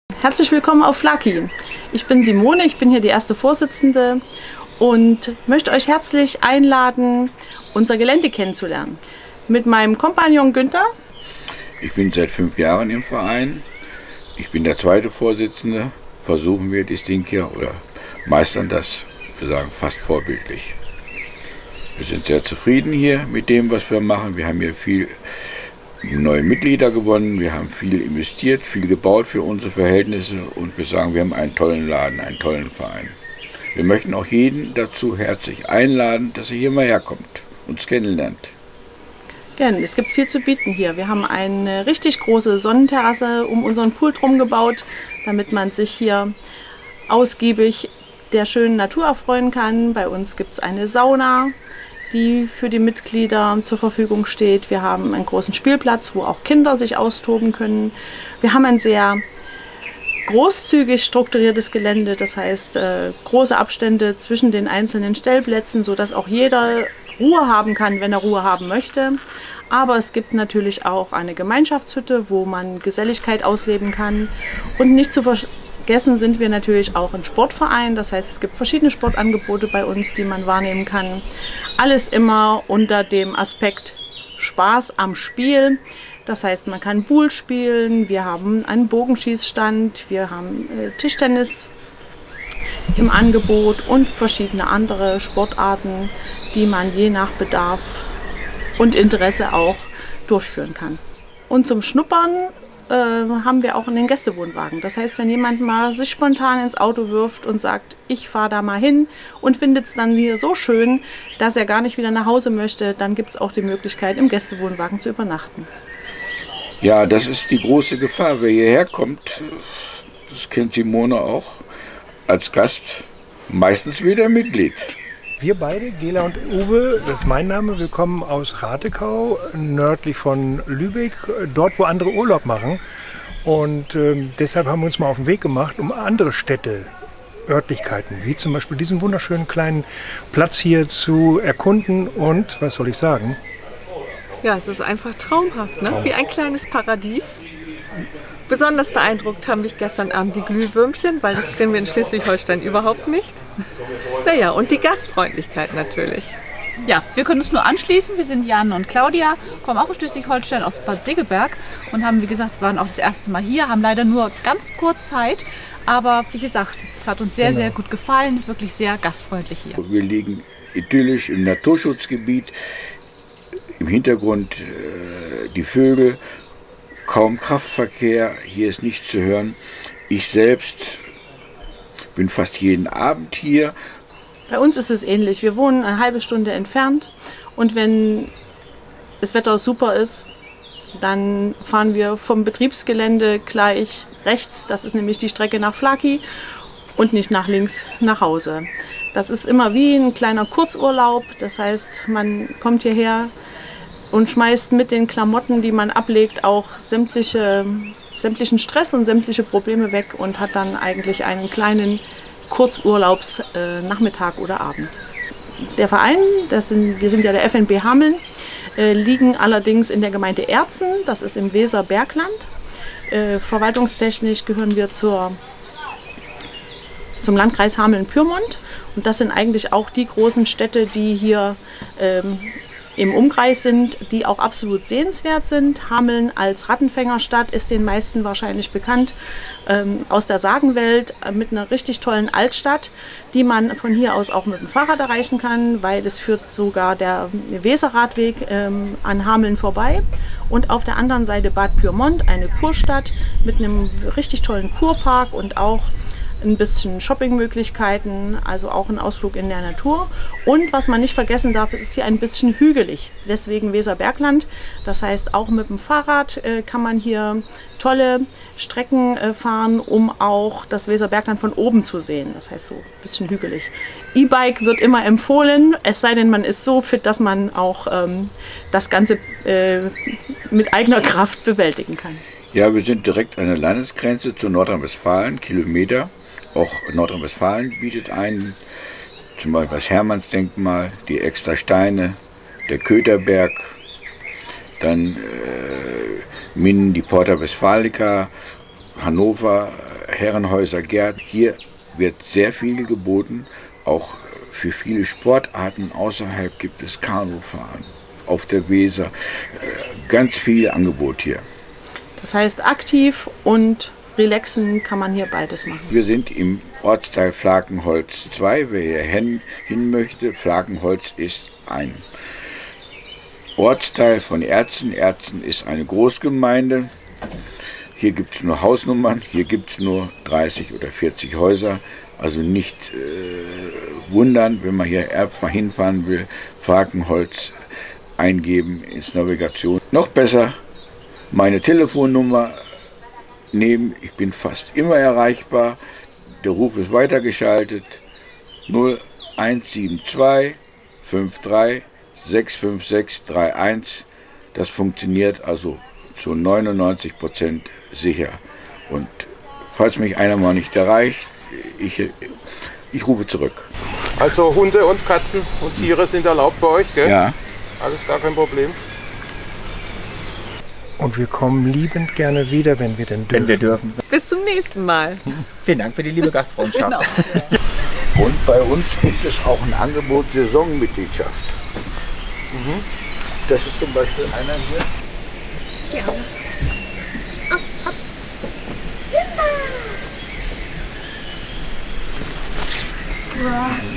Herzlich willkommen auf Flaki. Ich bin Simone, ich bin hier die erste Vorsitzende und möchte euch herzlich einladen, unser Gelände kennenzulernen. Mit meinem Kompagnon Günther. Ich bin seit 5 Jahren im Verein. Ich bin der zweite Vorsitzende. Versuchen wir das Ding hier oder meistern das, wir sagen fast vorbildlich. Wir sind sehr zufrieden hier mit dem, was wir machen. Wir haben hier viel neue Mitglieder gewonnen, wir haben viel investiert, viel gebaut für unsere Verhältnisse und wir sagen, wir haben einen tollen Laden, einen tollen Verein. Wir möchten auch jeden dazu herzlich einladen, dass er hier mal herkommt, uns kennenlernt. Gerne, es gibt viel zu bieten hier. Wir haben eine richtig große Sonnenterrasse um unseren Pool drum gebaut, damit man sich hier ausgiebig der schönen Natur erfreuen kann. Bei uns gibt es eine Sauna, die für die Mitglieder zur Verfügung steht. Wir haben einen großen Spielplatz, wo auch Kinder sich austoben können. Wir haben ein sehr großzügig strukturiertes Gelände, das heißt große Abstände zwischen den einzelnen Stellplätzen, sodass auch jeder Ruhe haben kann, wenn er Ruhe haben möchte. Aber es gibt natürlich auch eine Gemeinschaftshütte, wo man Geselligkeit ausleben kann. Und nicht zu vergessen sind wir natürlich auch ein Sportverein. Das heißt, es gibt verschiedene Sportangebote bei uns, die man wahrnehmen kann. Alles immer unter dem Aspekt Spaß am Spiel. Das heißt, man kann Pool spielen, wir haben einen Bogenschießstand, wir haben Tischtennis im Angebot und verschiedene andere Sportarten, die man je nach Bedarf und Interesse auch durchführen kann. Und zum Schnuppern haben wir auch einen Gästewohnwagen. Das heißt, wenn jemand mal sich spontan ins Auto wirft und sagt, ich fahre da mal hin und findet es dann hier so schön, dass er gar nicht wieder nach Hause möchte, dann gibt es auch die Möglichkeit, im Gästewohnwagen zu übernachten. Ja, das ist die große Gefahr. Wer hierher kommt, das kennt Simone auch, als Gast meistens wieder Mitglied. Wir beide, Gela und Uwe, das ist mein Name, wir kommen aus Ratekau, nördlich von Lübeck, dort wo andere Urlaub machen. Und deshalb haben wir uns mal auf den Weg gemacht, um andere Städte, Örtlichkeiten, wie zum Beispiel diesen wunderschönen kleinen Platz hier zu erkunden. Und, was soll ich sagen? Ja, es ist einfach traumhaft, ne? Wie ein kleines Paradies. Besonders beeindruckt haben mich gestern Abend die Glühwürmchen, weil das kriegen wir in Schleswig-Holstein überhaupt nicht. Naja, und die Gastfreundlichkeit natürlich. Ja, wir können uns nur anschließen. Wir sind Jan und Claudia, kommen auch aus Schleswig-Holstein, aus Bad Segeberg und haben, wie gesagt, waren auch das erste Mal hier, haben leider nur ganz kurz Zeit. Aber wie gesagt, es hat uns sehr, sehr gut gefallen, wirklich sehr gastfreundlich hier. Wir liegen idyllisch im Naturschutzgebiet, im Hintergrund die Vögel. Kaum Kraftverkehr, hier ist nichts zu hören. Ich selbst bin fast jeden Abend hier. Bei uns ist es ähnlich. Wir wohnen eine halbe Stunde entfernt und wenn das Wetter super ist, dann fahren wir vom Betriebsgelände gleich rechts, das ist nämlich die Strecke nach Flaki und nicht nach links nach Hause. Das ist immer wie ein kleiner Kurzurlaub, das heißt, man kommt hierher und schmeißt mit den Klamotten, die man ablegt, auch sämtlichen Stress und sämtliche Probleme weg und hat dann eigentlich einen kleinen Kurzurlaubsnachmittag oder Abend. Der Verein, wir sind ja der FNB Hameln, liegen allerdings in der Gemeinde Erzen, das ist im Weserbergland. Verwaltungstechnisch gehören wir zum Landkreis Hameln-Pyrmont und das sind eigentlich auch die großen Städte, die hier im Umkreis sind, die auch absolut sehenswert sind. Hameln als Rattenfängerstadt ist den meisten wahrscheinlich bekannt, aus der Sagenwelt mit einer richtig tollen Altstadt, die man von hier aus auch mit dem Fahrrad erreichen kann, weil es führt sogar der Weserradweg an Hameln vorbei. Und auf der anderen Seite Bad Pyrmont, eine Kurstadt mit einem richtig tollen Kurpark und auch ein bisschen Shoppingmöglichkeiten, also auch ein Ausflug in der Natur. Und was man nicht vergessen darf, ist hier ein bisschen hügelig, deswegen Weserbergland. Das heißt, auch mit dem Fahrrad kann man hier tolle Strecken fahren, um auch das Weserbergland von oben zu sehen. Das heißt, so ein bisschen hügelig. E-Bike wird immer empfohlen, es sei denn, man ist so fit, dass man auch das Ganze mit eigener Kraft bewältigen kann. Ja, wir sind direkt an der Landesgrenze zu Nordrhein-Westfalen, Kilometer. Auch Nordrhein-Westfalen bietet einen, zum Beispiel das Hermannsdenkmal, die Extra Steine, der Köterberg, dann Minden, die Porta Westfalica, Hannover, Herrenhäuser Gerd. Hier wird sehr viel geboten, auch für viele Sportarten. Außerhalb gibt es Kanufahren auf der Weser, ganz viel Angebot hier. Das heißt, aktiv und relaxen kann man hier beides machen. Wir sind im Ortsteil Flakenholz 2. Wer hier hin möchte, Flakenholz ist ein Ortsteil von Erzen. Erzen ist eine Großgemeinde. Hier gibt es nur Hausnummern, hier gibt es nur 30 oder 40 Häuser. Also nicht wundern, wenn man hier hinfahren will, Flakenholz eingeben ins Navigation. Noch besser, meine Telefonnummer nehmen, ich bin fast immer erreichbar. Der Ruf ist weitergeschaltet. 0172 53 656 31. Das funktioniert also zu 99% sicher. Und falls mich einer mal nicht erreicht, ich rufe zurück. Also Hunde und Katzen und Tiere sind erlaubt bei euch, gell? Ja. Alles gar kein Problem. Und wir kommen liebend gerne wieder, wenn wir denn dürfen. Wenn wir dürfen. Bis zum nächsten Mal. Vielen Dank für die liebe Gastfreundschaft. Genau. Und bei uns gibt es auch ein Angebot Saisonmitgliedschaft. Das ist zum Beispiel einer hier. Ja. Hopp, hopp. Simba! Wow.